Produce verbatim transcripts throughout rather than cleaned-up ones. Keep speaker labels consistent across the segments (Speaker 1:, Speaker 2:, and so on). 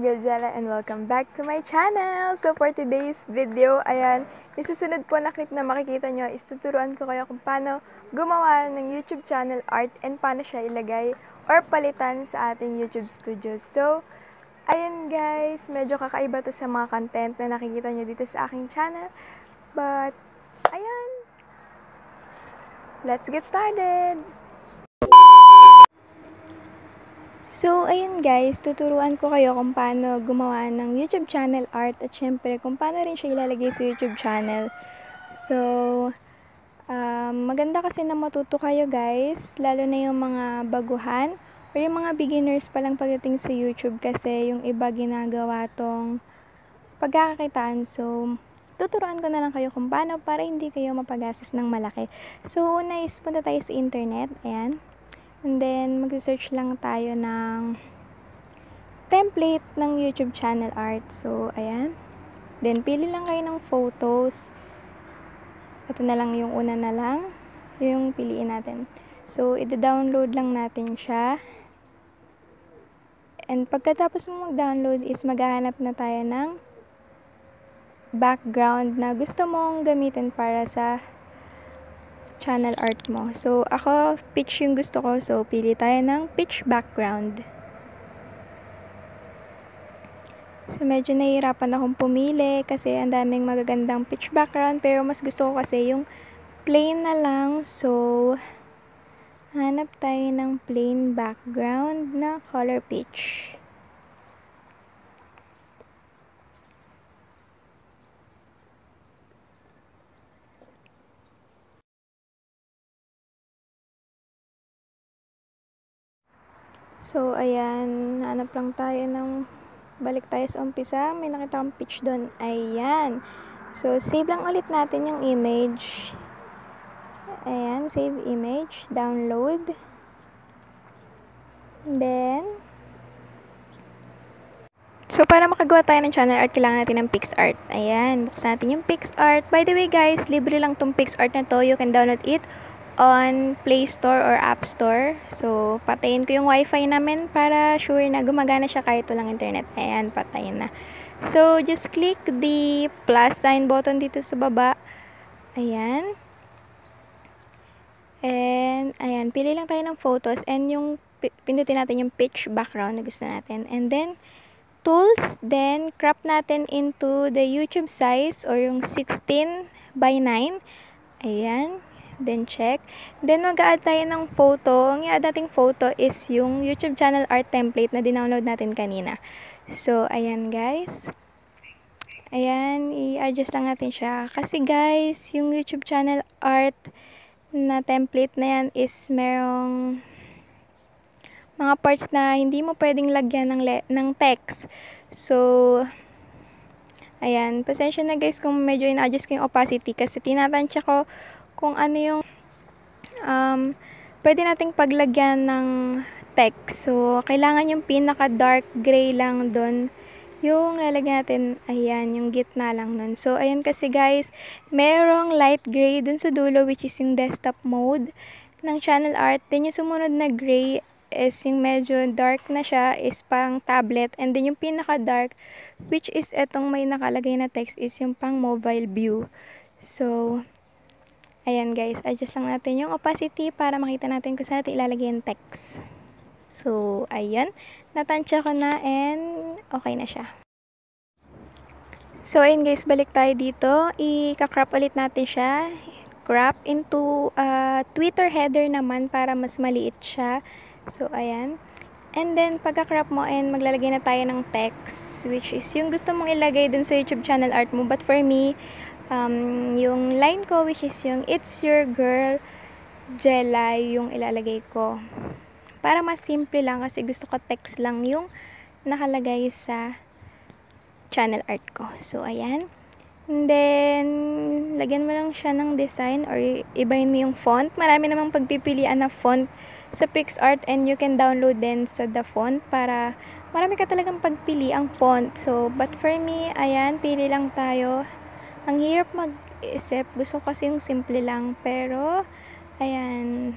Speaker 1: Girl Jella and welcome back to my channel! So for today's video, ayan, yung susunod po na clip na makikita nyo is tuturuan ko kayo kung paano gumawa ng YouTube channel art and paano siya ilagay or palitan sa ating YouTube studio. So, ayun guys, medyo kakaiba to sa mga content na nakikita nyo dito sa aking channel. But, ayan, let's get started! So, ayun guys, tuturuan ko kayo kung paano gumawa ng YouTube channel art at syempre kung paano rin siya ilalagay sa YouTube channel. So, um, maganda kasi na matuto kayo guys, lalo na yung mga baguhan o yung mga beginners pa lang pagdating sa YouTube kasi yung iba ginagawa tong pagkakakitaan. So, tuturuan ko na lang kayo kung paano para hindi kayo mapagastos ng malaki. So, una is punta tayo sa internet, ayan. And then, mag-search lang tayo ng template ng YouTube channel art. So, ayan. Then, pili lang kayo ng photos. Ito na lang yung una na lang. Yung piliin natin. So, ida-download lang natin siya. And pagkatapos mo mag-download is maghahanap na tayo ng background na gusto mong gamitin para sa channel art mo. So, ako, peach yung gusto ko. So, pili tayo ng peach background. So, medyo nahihirapan akong pumili kasi ang daming magagandang peach background. Pero, mas gusto ko kasi yung plain na lang. So, hanap tayo ng plain background na color peach. So, ayan, hanap lang tayo ng, balik tayo sa umpisa, may nakita akong peach doon, ayan. So, save lang ulit natin yung image. Ayan, save image, download. Then, so, para makagawa tayo ng channel art, kailangan natin ng PicsArt. Ayan, buksan natin yung PicsArt. By the way guys, libre lang tong PicsArt na to, you can download it on Play Store or App Store. So, patayin ko yung wifi namin para sure na gumagana siya kahit walang internet. Ayan, patayin na. So, just click the plus sign button dito sa baba. Ayan. And, ayan, pili lang tayo ng photos and yung, pindutin natin yung pitch background na gusto natin. And then, tools, then, crop natin into the YouTube size or yung sixteen by nine. Ayan. Then, check. Then, mag-a-add tayo ng photo. Ang i-add nating photo is yung YouTube channel art template na dinownload natin kanina. So, ayan guys. Ayan, i-adjust lang natin siya. Kasi guys, yung YouTube channel art na template na yan is merong mga parts na hindi mo pwedeng lagyan ng, ng text. So, ayan. Pasensya na guys kung medyo in-adjust ko yung opacity kasi tinatansya ko kung ano yung um, pwede nating paglagyan ng text. So, kailangan yung pinaka-dark gray lang doon. Yung lalagyan natin, ayan, yung gitna lang nun. So, ayan kasi guys, merong light gray dun sa dulo which is yung desktop mode ng channel art. Then, yung sumunod na gray is yung medyo dark na siya, is pang tablet. And then, yung pinaka-dark, which is etong may nakalagay na text, is yung pang mobile view. So, ayan guys, adjust lang natin yung opacity para makita natin kung saan natin ilalagay yung text. So, ayan. Natansya ko na and okay na siya. So, ayun guys, balik tayo dito. I-crop ulit natin siya. Crop into uh, Twitter header naman para mas maliit siya. So, ayan. And then, pagka-crop mo and maglalagay na tayo ng text, which is yung gusto mong ilagay dun sa YouTube channel art mo. But for me, Um, yung line ko which is yung It's Your Girl Jella yung ilalagay ko para mas simple lang kasi gusto ko text lang yung nakalagay sa channel art ko. So, ayan. And then, lagyan mo lang siya ng design or ibahin mo yung font. Marami namang pagpipilian na font sa PicsArt and you can download din sa the font para marami ka talagang pagpili ang font. So, but for me, ayan, pili lang tayo. Ang hirap mag-isip. Gusto ko kasi yung simple lang. Pero, ayan.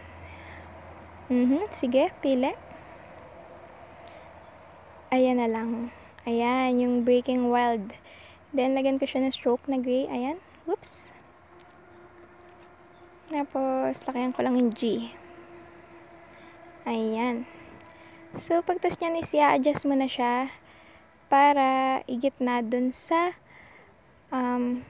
Speaker 1: Mm-hmm. Sige, pili. Ayan na lang. Ayan, yung Breaking Wild. Then, lagyan ko siya ng stroke na gray. Ayan. Whoops. Tapos, lakayan ko lang yung G. Ayan. So, pagtas niyan is i-adjust mo na siya para igitna dun sa um,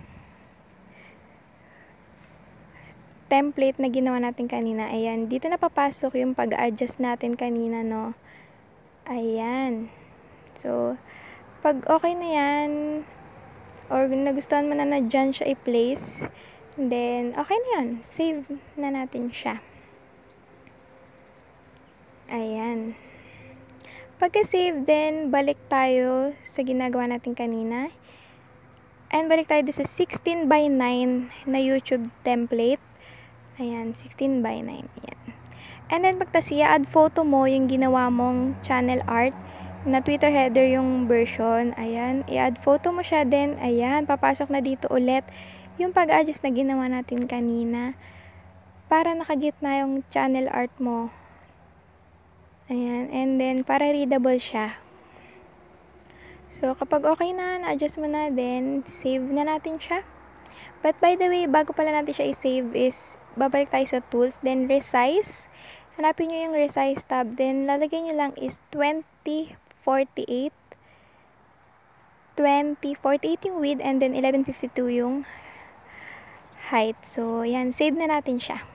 Speaker 1: template na ginawa natin kanina. Ayan. Dito na papasok yung pag-adjust natin kanina, no? Ayan. So, pag okay na yan, or nagustuhan mo na na dyan siya i-place, then, okay na yan. Save na natin siya. Ayan. Pagka-save, then, balik tayo sa ginagawa natin kanina. And balik tayo sa sixteen by nine na YouTube template. Ayan, sixteen by nine. Ayan. And then, pagtas i-add photo mo, yung ginawa mong channel art, na Twitter header yung version. Ayan, i-add photo mo siya, then, ayan, papasok na dito ulit yung pag-adjust na ginawa natin kanina para nakagitna yung channel art mo. Ayan, and then, para readable siya. So, kapag okay na, na-adjust mo na, then, save na natin siya. But, by the way, bago pala natin siya i-save is, babalik tayo sa tools, then, resize. Hanapin nyo yung resize tab, then, lalagay nyo lang is twenty forty-eight. twenty forty-eight yung width, and then, eleven fifty-two yung height. So, yan, save na natin siya.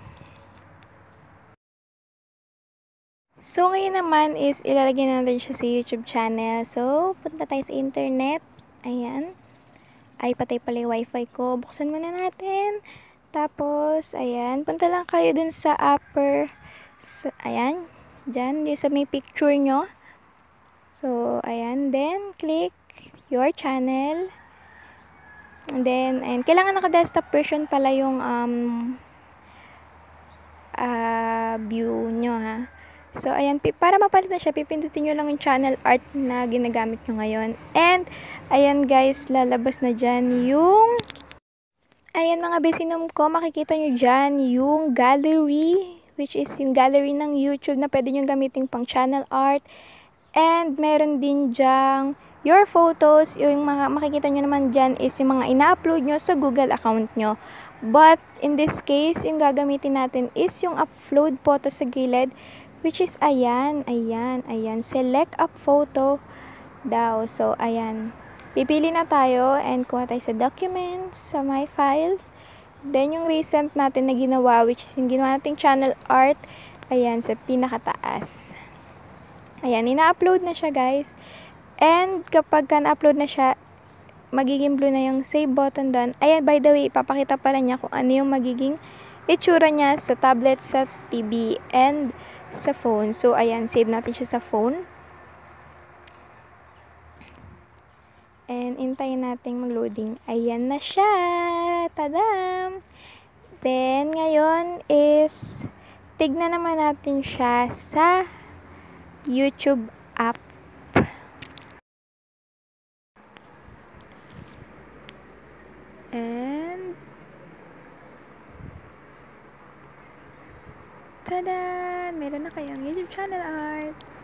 Speaker 1: So, ngayon naman is ilalagay natin siya sa YouTube channel. So, punta tayo sa internet. Ayan. Ay, patay pala yung wifi ko. Buksan muna natin. Tapos, ayan. Punta lang kayo dun sa upper. Sa, ayan. Diyan. Yung sa may picture nyo. So, ayan. Then, click your channel. And then, ayan. Kailangan naka-desktop version pala yung um, uh, view nyo, ha. So, ayan, para mapalit na siya, pipindutin nyo lang yung channel art na ginagamit nyo ngayon. And, ayan guys, lalabas na dyan yung, ayan mga besinom ko, makikita nyo dyan yung gallery, which is yung gallery ng YouTube na pwede nyo gamitin pang channel art. And, meron din dyan your photos, yung mga makikita nyo naman dyan is yung mga ina-upload nyo sa Google account nyo. But, in this case, yung gagamitin natin is yung upload photo sa gilid, which is, ayan, ayan, ayan. Select up photo daw. So, ayan. Pipili na tayo and kuha tayo sa documents, sa my files. Then, yung recent natin na ginawa, which is yung ginawa nating channel art, ayan, sa pinakataas. Ayan, ina-upload na siya, guys. And, kapag ka na-upload na siya, magiging blue na yung save button doon. Ayan, by the way, ipapakita pala niya kung ano yung magiging itsura niya sa tablet, sa T V, and sa phone. So, ayan, save natin siya sa phone. And, intayin natin mag-loading. Ayan na siya! Tadam! Then, ngayon is, tignan naman natin siya sa YouTube app. And, tada! Meron na kayong YouTube channel art.